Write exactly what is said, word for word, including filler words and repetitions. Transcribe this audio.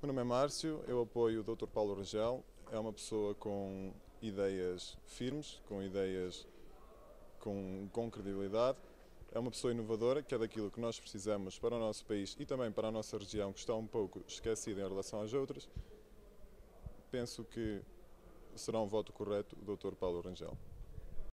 Meu nome é Márcio, eu apoio o doutor Paulo Rangel. É uma pessoa com ideias firmes, com ideias com, com credibilidade. É uma pessoa inovadora, que é daquilo que nós precisamos para o nosso país e também para a nossa região, que está um pouco esquecida em relação às outras. Penso que será um voto correto o doutor Paulo Rangel.